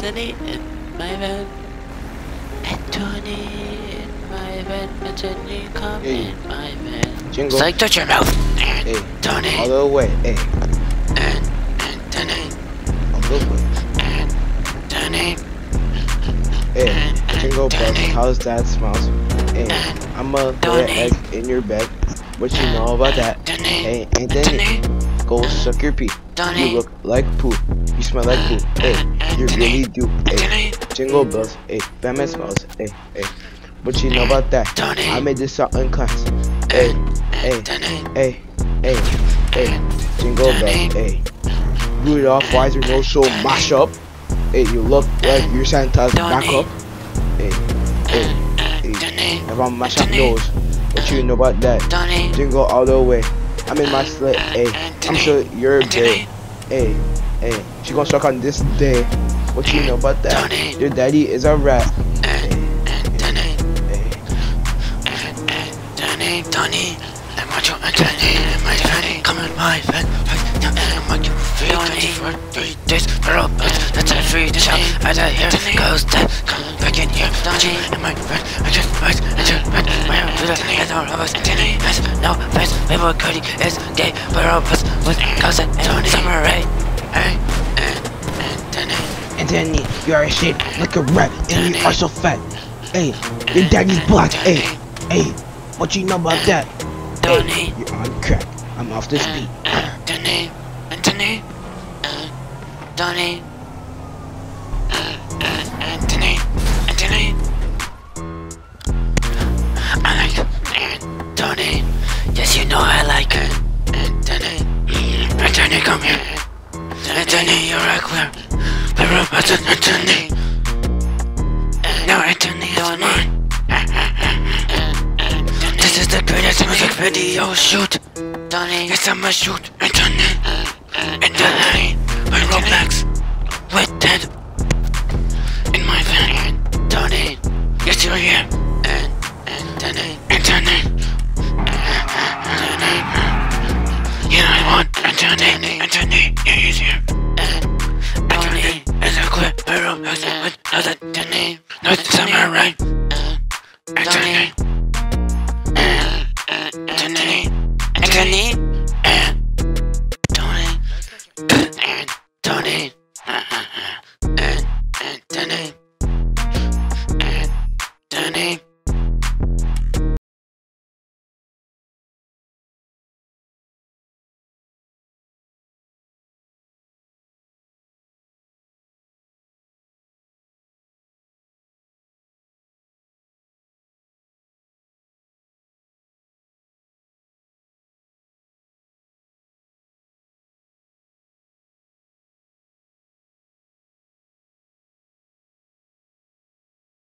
Anthony in my van. Antone in my van. Anthony come in my van. Jingle. Psych, touch your mouth. Antone. All the way. Hey. Antone. All the way. Antone. Hey. Jingle bells. How's that smells? Hey. I'ma lay an egg in your bed. What you know about that? Hey, Anthony. Go suck your pee. You look like poo. You smell like poo. Hey, you really do. Hey, jingle bells. Hey, Batman smells. Hey, hey. What you know about that? I made this out in class. Hey, hey, hey, hey, hey. Jingle bells. Hey. Rudolph, why is there no show mashup? Hey, you look like you're Santa's backup. Hey, hey, hey. If I'm mashup nose, what you know about that? Jingle all the way. I'm in my sled, hey. I'm sure you're big. Hey, hey. She gonna suck on this day. What you know about that? Your daddy is a rat. Anthony, I want you, Anthony, my Anthony, come in my van. I want you free 24 3 days for a bus. That's a free to shop. As I hear goes that, come back in here. Anthony, in my van, I just rise and just red. My computer has all of us. Anthony has no face. Paper cutting is gay, but all of us with cousin and summer rain. Hey, Anthony. Anthony, you are shaped like a rat, and you are so fat. Hey, your daddy's black. Hey, hey. What you know about that? Hey, you're on crack. I'm off this beat. Anthony. Anthony. Anthony. I like Anthony. Yes, you know I like Anthony. Anthony, come here. Anthony, you're a queer. We're about to Anthony. No, Anthony is mine. This is the greatest music video shoot. Yes, I'ma shoot Anthony in the line. My Roblox with Ted in my van. Anthony, yes, you're here. Anthony. Yeah, I want Anthony. Anthony, yeah, he's here. Anthony is a quick hero with Anthony. Not summer rain. Anthony. Anthony. Anthony. Anthony. Anthony.